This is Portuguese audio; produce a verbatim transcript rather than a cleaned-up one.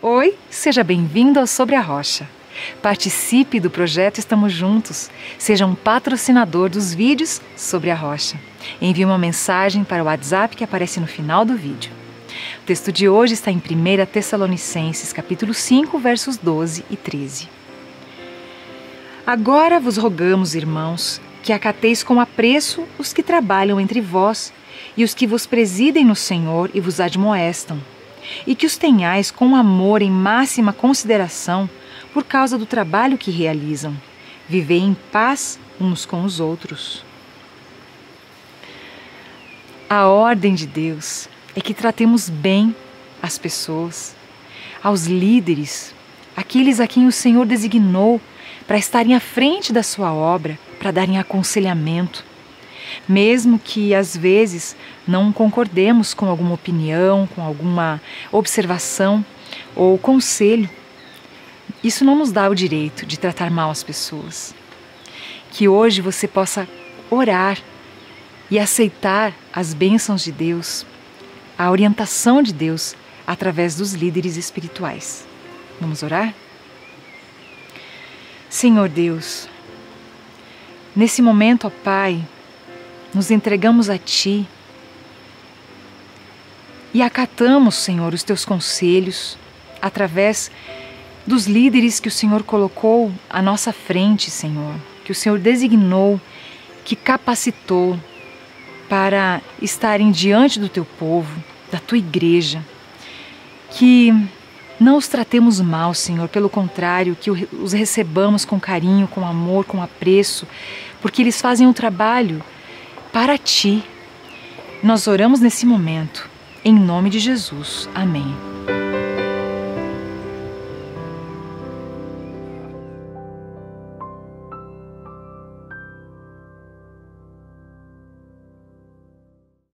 Oi, seja bem-vindo ao Sobre a Rocha. Participe do projeto Estamos Juntos. Seja um patrocinador dos vídeos Sobre a Rocha. Envie uma mensagem para o WhatsApp que aparece no final do vídeo. O texto de hoje está em primeira Tessalonicenses, capítulo cinco, versos doze e treze. Agora vos rogamos, irmãos, que acateis com apreço os que trabalham entre vós e os que vos presidem no Senhor e vos admoestam, e que os tenhais com amor em máxima consideração por causa do trabalho que realizam. Vivei em paz uns com os outros. A ordem de Deus é que tratemos bem as pessoas, aos líderes, aqueles a quem o Senhor designou para estarem à frente da sua obra, para darem aconselhamento. Mesmo que às vezes não concordemos com alguma opinião, com alguma observação ou conselho, isso não nos dá o direito de tratar mal as pessoas. Que hoje você possa orar e aceitar as bênçãos de Deus, a orientação de Deus através dos líderes espirituais. Vamos orar? Senhor Deus, nesse momento, ó Pai, nos entregamos a Ti e acatamos, Senhor, os Teus conselhos através dos líderes que o Senhor colocou à nossa frente, Senhor, que o Senhor designou, que capacitou para estarem diante do Teu povo, da Tua igreja. Que não os tratemos mal, Senhor, pelo contrário, que os recebamos com carinho, com amor, com apreço, porque eles fazem um trabalho para Ti. Nós oramos nesse momento, em nome de Jesus. Amém.